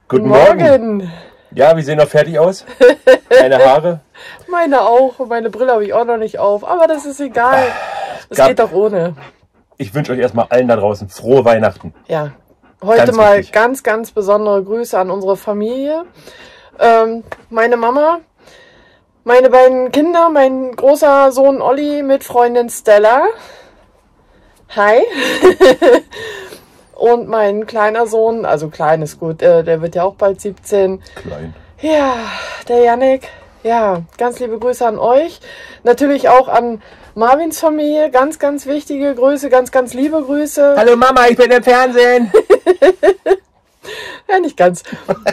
Guten Morgen. Ja, wir sehen noch fertig aus. Deine Haare. Meine auch. Und meine Brille habe ich auch noch nicht auf. Aber das ist egal. Das geht doch ohne. Ich wünsche euch erstmal allen da draußen frohe Weihnachten. Ja. Heute ganz mal wichtig. Ganz besondere Grüße an unsere Familie. Meine Mama, meine beiden Kinder, mein großer Sohn Olli mit Freundin Stella. Hi. Und mein kleiner Sohn, also klein ist gut, der wird ja auch bald 17. Klein. Ja, der Jannik. Ja, ganz liebe Grüße an euch. Natürlich auch an Marvins Familie. Ganz wichtige Grüße, ganz liebe Grüße. Hallo Mama, ich bin im Fernsehen. Ja, nicht ganz.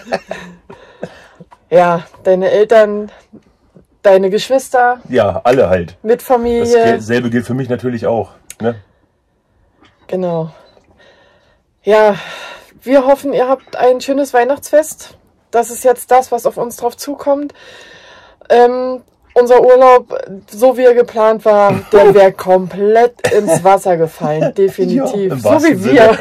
Ja, deine Eltern, deine Geschwister. Ja, alle halt. Mit Familie. Dasselbe gilt für mich natürlich auch. Ne? Genau. Ja, wir hoffen, ihr habt ein schönes Weihnachtsfest. Das ist jetzt das, was auf uns drauf zukommt. Unser Urlaub, so wie er geplant war, der wäre komplett ins Wasser gefallen. Definitiv. Ja, so wie wir.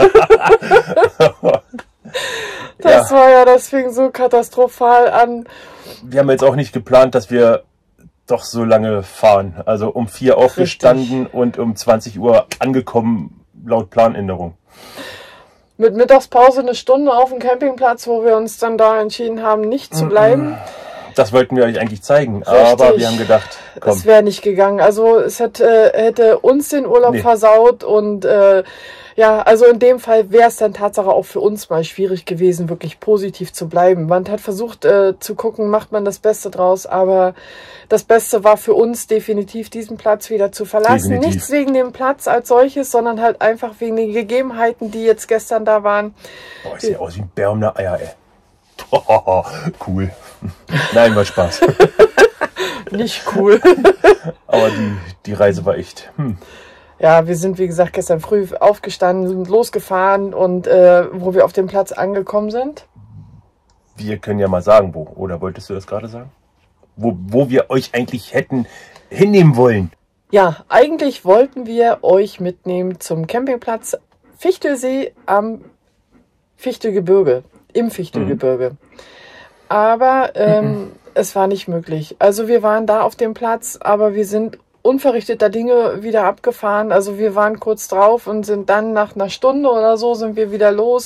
Das war ja, das fing so katastrophal an. Wir haben jetzt auch nicht geplant, dass wir doch so lange fahren. Also um 4 aufgestanden und um 20 Uhr angekommen, laut Planänderung. Mit Mittagspause eine Stunde auf dem Campingplatz, wo wir uns dann da entschieden haben, nicht zu bleiben. Das wollten wir euch eigentlich zeigen, richtig. Aber wir haben gedacht, komm. Es wäre nicht gegangen. Also es hätte uns den Urlaub versaut und ja, also in dem Fall wäre es dann Tatsache auch für uns mal schwierig gewesen, wirklich positiv zu bleiben. Man hat versucht zu gucken, macht man das Beste draus, aber das Beste war für uns definitiv, diesen Platz wieder zu verlassen. Definitiv. Nichts wegen dem Platz als solches, sondern halt einfach wegen den Gegebenheiten, die jetzt gestern da waren. Boah, ich sehe aus wie ein Bär um eine Eier, ey. Oh, cool. Nein, war Spaß. Nicht cool. Aber die Reise war echt. Ja, wir sind, wie gesagt, gestern früh aufgestanden, sind losgefahren und wo wir auf dem Platz angekommen sind. Wir können ja mal sagen, wo. Oder wolltest du das gerade sagen? Wo wir euch eigentlich hätten hinnehmen wollen. Ja, eigentlich wollten wir euch mitnehmen zum Campingplatz Fichtelsee am Fichtelgebirge. Im Fichtelgebirge. Aber es war nicht möglich. Also wir waren da auf dem Platz, aber wir sind unverrichteter Dinge wieder abgefahren. Also wir waren kurz drauf und sind dann nach einer Stunde oder so sind wir wieder los.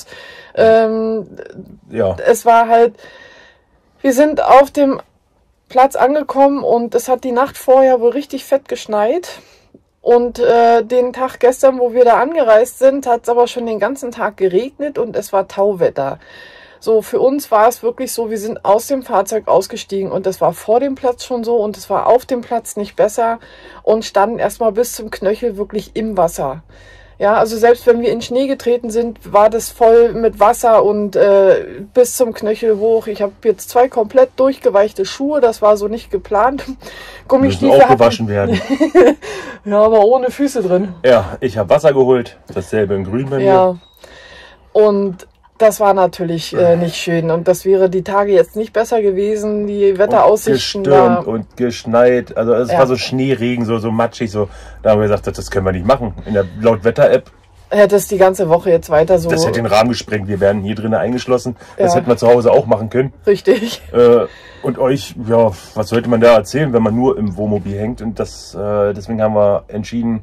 Ja. Es war halt, wir sind auf dem Platz angekommen und es hat die Nacht vorher wohl richtig fett geschneit. Und den Tag gestern, wo wir da angereist sind, hat es aber schon den ganzen Tag geregnet und es war Tauwetter. So, für uns war es wirklich so, wir sind aus dem Fahrzeug ausgestiegen und das war vor dem Platz schon so und es war auf dem Platz nicht besser und standen erstmal bis zum Knöchel wirklich im Wasser. Ja, also selbst wenn wir in Schnee getreten sind, war das voll mit Wasser und bis zum Knöchel hoch. Ich habe jetzt 2 komplett durchgeweichte Schuhe, das war so nicht geplant. Gummistiefel müssen auch gewaschen werden. Ja, aber ohne Füße drin. Ja, ich habe Wasser geholt, dasselbe in Grün bei mir. Ja, und das war natürlich nicht schön und das wäre die Tage jetzt nicht besser gewesen. Die Wetteraussichten gestürmt und geschneit, also es war so Schneeregen, so matschig, so. Da haben wir gesagt, das können wir nicht machen. In der laut Wetter-App hätte es die ganze Woche jetzt weiter so. Das hätte den Rahmen gesprengt. Wir wären hier drinnen eingeschlossen. Das hätten wir zu Hause auch machen können. Richtig. Und euch, ja, was sollte man da erzählen, wenn man nur im Wohnmobil hängt? Und deswegen haben wir entschieden,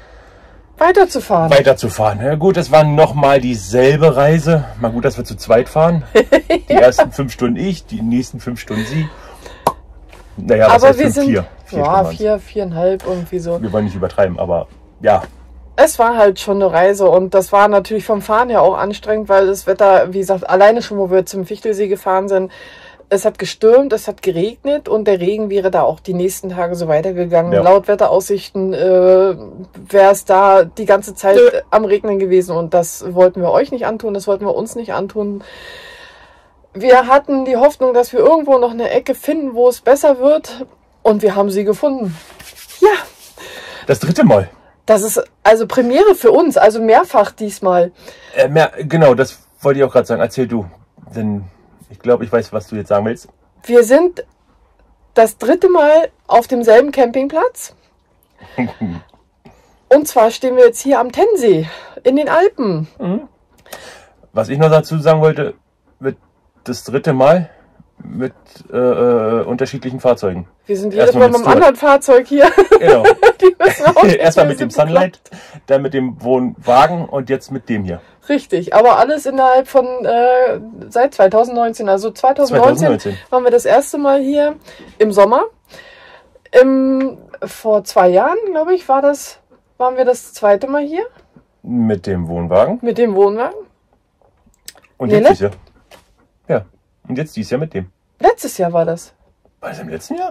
weiterzufahren. Ja gut, das war nochmal dieselbe Reise. Mal gut, dass wir zu zweit fahren. Die ersten 5 Stunden ich, die nächsten 5 Stunden sie. Naja, was heißt 5? 4. Ja, 4,5 irgendwie so. Wir wollen nicht übertreiben, aber ja. Es war halt schon eine Reise und das war natürlich vom Fahren her auch anstrengend, weil das Wetter, wie gesagt, alleine schon, wo wir zum Fichtelsee gefahren sind, es hat gestürmt, es hat geregnet und der Regen wäre da auch die nächsten Tage so weitergegangen. Ja. Laut Wetteraussichten wäre es da die ganze Zeit am Regnen gewesen und das wollten wir euch nicht antun, das wollten wir uns nicht antun. Wir hatten die Hoffnung, dass wir irgendwo noch eine Ecke finden, wo es besser wird und wir haben sie gefunden. Ja. Das 3. Mal. Das ist also Premiere für uns, also mehrfach diesmal. Genau, das wollte ich auch gerade sagen. Erzähl du, denn ich glaube, ich weiß, was du jetzt sagen willst. Wir sind das 3. Mal auf demselben Campingplatz. Und zwar stehen wir jetzt hier am Tennsee in den Alpen. Was ich noch dazu sagen wollte, das 3. Mal mit unterschiedlichen Fahrzeugen. Wir sind jedes Mal mit einem anderen Fahrzeug hier. Genau. Die müssen auch Erstmal mit dem Sunlight, dann mit dem Wohnwagen und jetzt mit dem hier. Richtig, aber alles innerhalb von seit 2019. Also 2019 waren wir das erste Mal hier im Sommer. Vor 2 Jahren, glaube ich, waren wir das 2. Mal hier. Mit dem Wohnwagen. Mit dem Wohnwagen. Und jetzt dieses Jahr. Ja. Und jetzt dieses Jahr mit dem. Letztes Jahr war das. War das im letzten Jahr?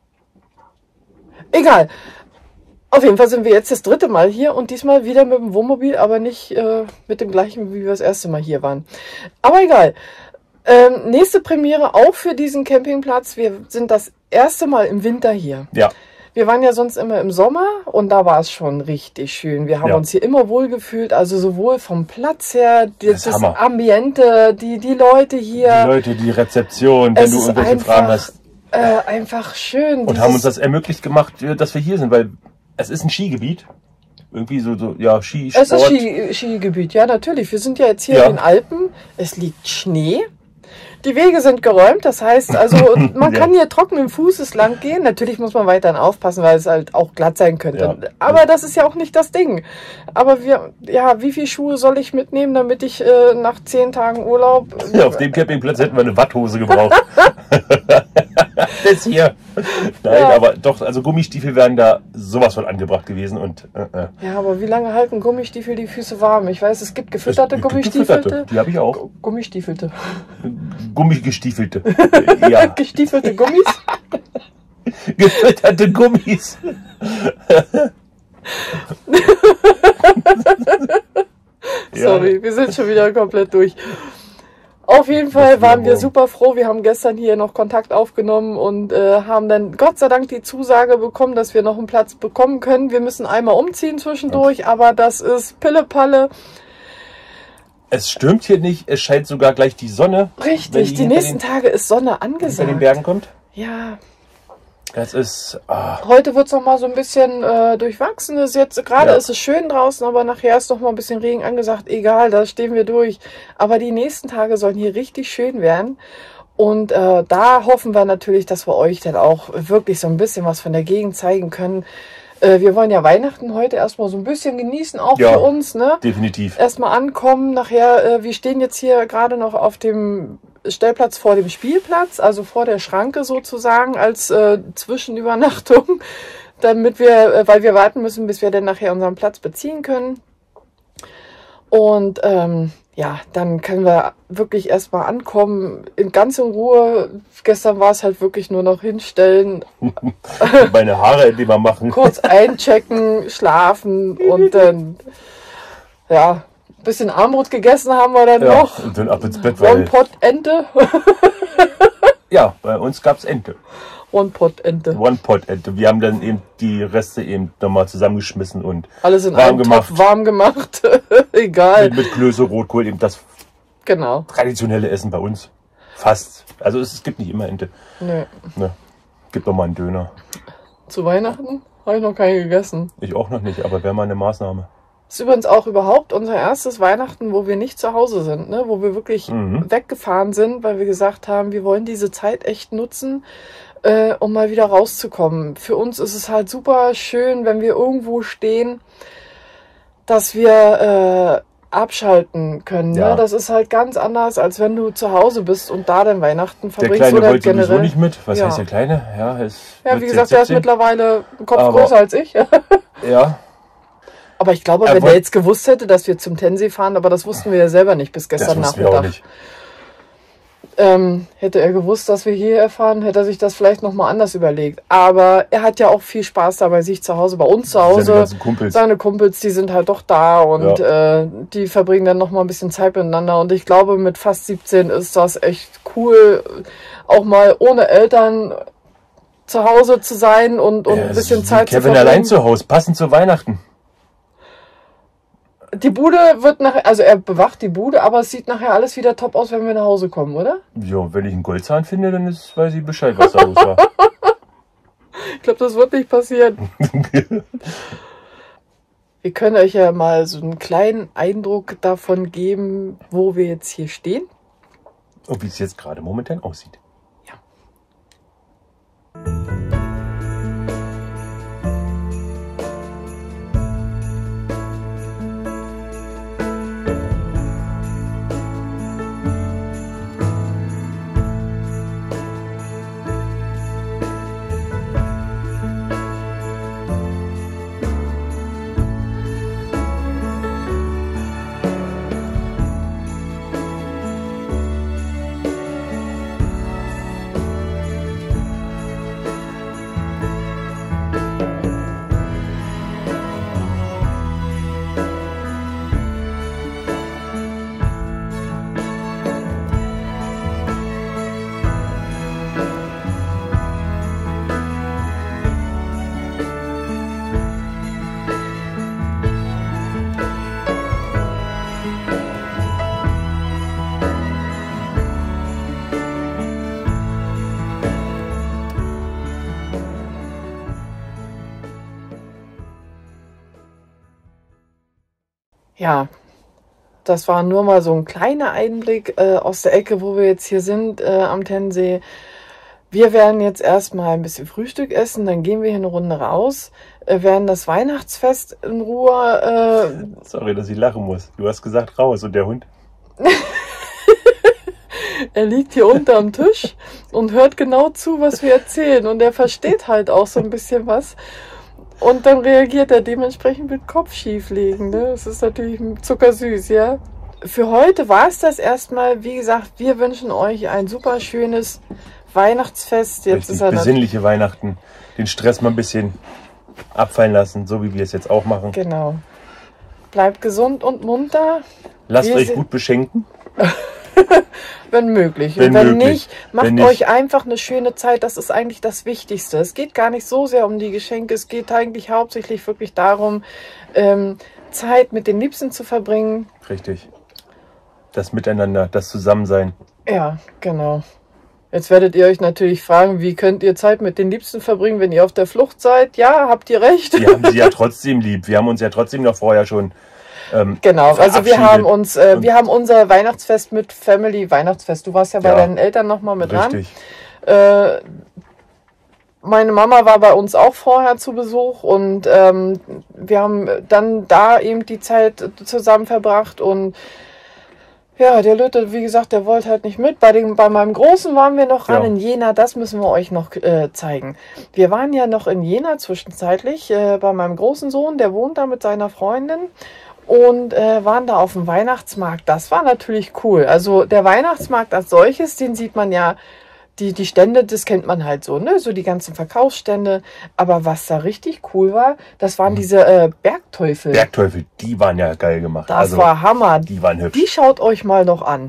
Egal. Auf jeden Fall sind wir jetzt das 3. Mal hier und diesmal wieder mit dem Wohnmobil, aber nicht mit dem gleichen, wie wir das erste Mal hier waren. Aber egal. Nächste Premiere auch für diesen Campingplatz. Wir sind das erste Mal im Winter hier. Ja. Wir waren ja sonst immer im Sommer und da war es schon richtig schön. Wir haben uns hier immer wohl gefühlt, also sowohl vom Platz her, das Ambiente, die Leute hier. Die Leute, die Rezeption, wenn du irgendwelche Fragen hast. Einfach schön. Und haben uns das ermöglicht gemacht, dass wir hier sind, weil es ist ein Skigebiet. Irgendwie Skisport. Es ist Skigebiet, ja natürlich. Wir sind ja jetzt hier in den Alpen. Es liegt Schnee. Die Wege sind geräumt, das heißt, also man kann hier trockenen Fußes lang gehen. Natürlich muss man weiterhin aufpassen, weil es halt auch glatt sein könnte. Ja. Aber das ist ja auch nicht das Ding. Aber wie viele Schuhe soll ich mitnehmen, damit ich nach 10 Tagen Urlaub... Ja, auf dem Campingplatz hätten wir eine Watthose gebraucht. Das hier. Nein, aber doch, also Gummistiefel wären da sowas von angebracht gewesen. Und, Ja, aber wie lange halten Gummistiefel die Füße warm? Ich weiß, es gibt gefütterte Gummistiefelte. Die habe ich auch. Gummistiefelte. Gummigestiefelte. Ja. Gestiefelte Gummis? Gefütterte Gummis. Sorry, wir sind schon wieder komplett durch. Auf jeden Fall waren wir super froh. Wir haben gestern hier noch Kontakt aufgenommen und haben dann Gott sei Dank die Zusage bekommen, dass wir noch einen Platz bekommen können. Wir müssen einmal umziehen zwischendurch, aber das ist Pille-Palle. Es stürmt hier nicht, es scheint sogar gleich die Sonne. Richtig, die nächsten Tage ist Sonne angesagt. Wenn den Bergen kommt? Ja. Es ist... Heute wird es noch mal so ein bisschen durchwachsen. Gerade ist es schön draußen, aber nachher ist noch mal ein bisschen Regen angesagt. Egal, da stehen wir durch. Aber die nächsten Tage sollen hier richtig schön werden. Und da hoffen wir natürlich, dass wir euch dann auch wirklich so ein bisschen was von der Gegend zeigen können. Wir wollen ja Weihnachten heute erstmal so ein bisschen genießen, auch für uns. Ne? Definitiv. Erstmal ankommen. Nachher, wir stehen jetzt hier gerade noch auf dem Stellplatz vor dem Spielplatz, also vor der Schranke sozusagen als Zwischenübernachtung, damit weil wir warten müssen, bis wir dann nachher unseren Platz beziehen können. Und dann können wir wirklich erstmal ankommen, ganz in Ruhe. Gestern war es halt wirklich nur noch hinstellen. Meine Haare endlich mal machen. Kurz einchecken, schlafen und dann, ein bisschen Armbrot gegessen haben wir dann noch. Und dann ab ins Bett. One-Pot-Ente. Ja, bei uns gab es Ente. One-Pot-Ente. One-Pot-Ente. Wir haben dann eben die Reste eben nochmal zusammengeschmissen und alles in einem Topf warm gemacht. Egal. Mit Klöße, Rotkohl, eben das traditionelle Essen bei uns. Fast. Also es gibt nicht immer Ente. Nee. Ne. Gibt noch mal einen Döner. Zu Weihnachten habe ich noch keinen gegessen. Ich auch noch nicht, aber wäre mal eine Maßnahme. Das ist übrigens auch überhaupt unser erstes Weihnachten, wo wir nicht zu Hause sind, ne? Wo wir wirklich weggefahren sind, weil wir gesagt haben, wir wollen diese Zeit echt nutzen, um mal wieder rauszukommen. Für uns ist es halt super schön, wenn wir irgendwo stehen, dass wir abschalten können. Ja. Ne? Das ist halt ganz anders, als wenn du zu Hause bist und da dann Weihnachten verbringst. Der Kleine oder wollte generell. sowieso nicht mit. Was heißt der Kleine? Ja, wie gesagt, der ist mittlerweile einen Kopf größer als ich. Ja. Aber ich glaube, wenn er jetzt gewusst hätte, dass wir zum Tensee fahren, aber das wussten wir ja selber nicht bis gestern Nachmittag. Wir auch nicht. Hätte er gewusst, dass wir hierher fahren, hätte er sich das vielleicht nochmal anders überlegt. Aber er hat ja auch viel Spaß da bei sich zu Hause, bei uns zu Hause. Seine Kumpels, die sind halt doch da und die verbringen dann nochmal ein bisschen Zeit miteinander. Und ich glaube, mit fast 17 ist das echt cool, auch mal ohne Eltern zu Hause zu sein und ein bisschen Zeit zu verbringen. Kevin allein zu Hause, passend zu Weihnachten. Die Bude wird nachher, also er bewacht die Bude, aber es sieht nachher alles wieder top aus, wenn wir nach Hause kommen, oder? Ja, wenn ich einen Goldzahn finde, dann weiß ich Bescheid, was da los war. Ich glaube, das wird nicht passieren. Wir können euch ja mal so einen kleinen Eindruck davon geben, wo wir jetzt hier stehen. Und wie es jetzt gerade momentan aussieht. Ja. Ja, das war nur mal so ein kleiner Einblick aus der Ecke, wo wir jetzt hier sind am Tennsee. Wir werden jetzt erstmal ein bisschen Frühstück essen, dann gehen wir hier eine Runde raus, werden das Weihnachtsfest in Ruhe... Sorry, dass ich lachen muss. Du hast gesagt raus und der Hund? Er liegt hier unterm Tisch und hört genau zu, was wir erzählen. Und er versteht halt auch so ein bisschen was. Und dann reagiert er dementsprechend mit Kopf schief legen. Ne? Das ist natürlich zuckersüß, ja. Für heute war es das erstmal. Wie gesagt, wir wünschen euch ein super schönes Weihnachtsfest. Jetzt Richtig, besinnliche Weihnachten. Den Stress mal ein bisschen abfallen lassen, so wie wir es jetzt auch machen. Genau. Bleibt gesund und munter. Lasst euch gut beschenken. Wenn möglich. Und wenn nicht, macht euch einfach eine schöne Zeit. Das ist eigentlich das Wichtigste. Es geht gar nicht so sehr um die Geschenke. Es geht eigentlich hauptsächlich wirklich darum, Zeit mit den Liebsten zu verbringen. Richtig. Das Miteinander, das Zusammensein. Ja, genau. Jetzt werdet ihr euch natürlich fragen, wie könnt ihr Zeit mit den Liebsten verbringen, wenn ihr auf der Flucht seid? Ja, habt ihr recht. Wir haben sie ja trotzdem lieb. Wir haben uns ja trotzdem noch vorher schon genau, also wir haben uns, wir haben unser Weihnachtsfest mit Family Weihnachtsfest. Du warst ja bei deinen Eltern nochmal mit richtig. Dran. Meine Mama war bei uns auch vorher zu Besuch und wir haben dann da eben die Zeit zusammen verbracht und ja, der Lütte, wie gesagt, der wollte halt nicht mit. Bei meinem Großen waren wir noch ran in Jena, das müssen wir euch noch zeigen. Wir waren ja noch in Jena zwischenzeitlich bei meinem großen Sohn, der wohnt da mit seiner Freundin. Und waren da auf dem Weihnachtsmarkt. Das war natürlich cool. Also der Weihnachtsmarkt als solches, den sieht man ja, die Stände, das kennt man halt so, ne? So die ganzen Verkaufsstände. Aber was da richtig cool war, das waren diese Bergteufel. Bergteufel, die waren ja geil gemacht. Das war Hammer. Die waren hübsch. Die schaut euch mal noch an.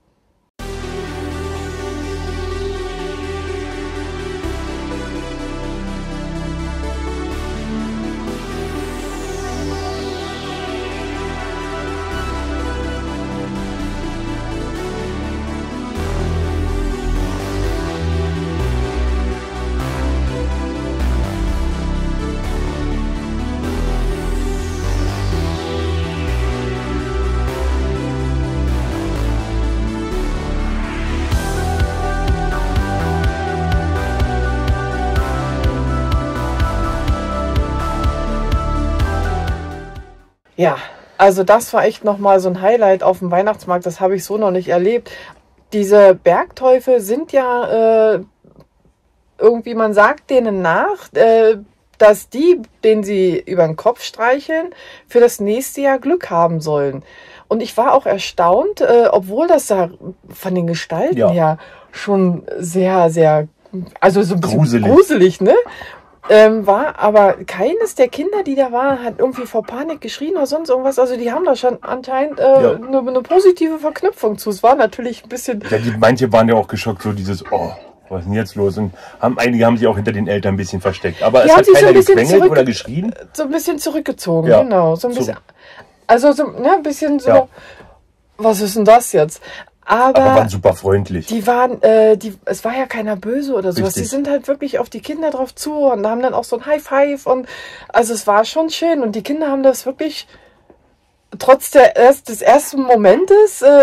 Ja, also das war echt nochmal so ein Highlight auf dem Weihnachtsmarkt. Das habe ich so noch nicht erlebt. Diese Bergteufel sind ja irgendwie, man sagt denen nach, dass die, denen sie über den Kopf streicheln, für das nächste Jahr Glück haben sollen. Und ich war auch erstaunt, obwohl das da von den Gestalten her schon sehr, sehr, also so ein bisschen gruselig, ne? War aber keines der Kinder, die da waren, hat irgendwie vor Panik geschrien oder sonst irgendwas. Also die haben da schon anscheinend eine positive Verknüpfung zu. Es war natürlich ein bisschen... Ja, manche waren ja auch geschockt, so dieses, oh, was ist denn jetzt los? Und einige haben sich auch hinter den Eltern ein bisschen versteckt. Aber es hat keiner gequengelt oder geschrien. So ein bisschen zurückgezogen, genau. So ein bisschen, also so, ne, ein bisschen so, was ist denn das jetzt? Aber waren super freundlich. Die waren, es war ja keiner böse oder sowas. Die sind halt wirklich auf die Kinder drauf zu und haben dann auch so ein High Five und also es war schon schön und die Kinder haben das wirklich trotz des ersten Momentes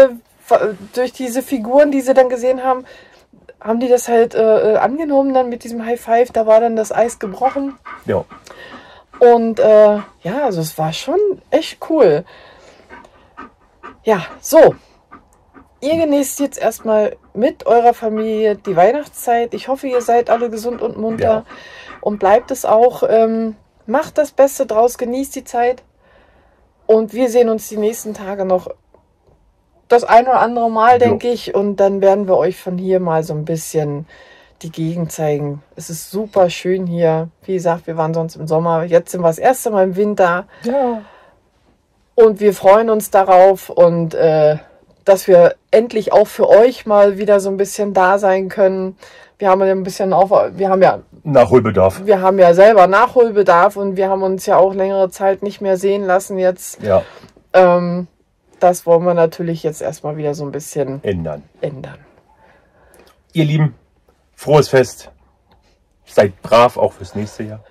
durch diese Figuren, die sie dann gesehen haben, haben die das halt angenommen dann mit diesem High Five. Da war dann das Eis gebrochen. Ja. Und ja, also es war schon echt cool. Ja, so. Ihr genießt jetzt erstmal mit eurer Familie die Weihnachtszeit. Ich hoffe, ihr seid alle gesund und munter. Ja. Und bleibt es auch. Macht das Beste draus, genießt die Zeit. Und wir sehen uns die nächsten Tage noch das ein oder andere Mal, denke ich. Und dann werden wir euch von hier mal so ein bisschen die Gegend zeigen. Es ist super schön hier. Wie gesagt, wir waren sonst im Sommer. Jetzt sind wir das erste Mal im Winter. Ja. Und wir freuen uns darauf und dass wir endlich auch für euch mal wieder so ein bisschen da sein können. Wir haben ja ein bisschen Nachholbedarf. Wir haben ja selber Nachholbedarf und wir haben uns ja auch längere Zeit nicht mehr sehen lassen jetzt. Ja. Das wollen wir natürlich jetzt erstmal wieder so ein bisschen ändern. Ihr Lieben, frohes Fest. Seid brav auch fürs nächste Jahr.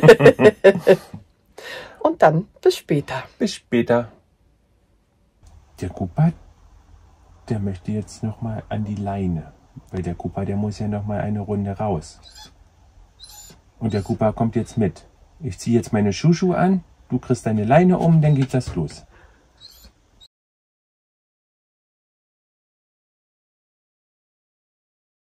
Und dann bis später. Bis später. Der Kupa, der möchte jetzt noch mal an die Leine. Weil der Kupa, der muss ja noch mal eine Runde raus. Und der Kupa kommt jetzt mit. Ich ziehe jetzt meine Schuhschuhe an, du kriegst deine Leine um, dann geht das los.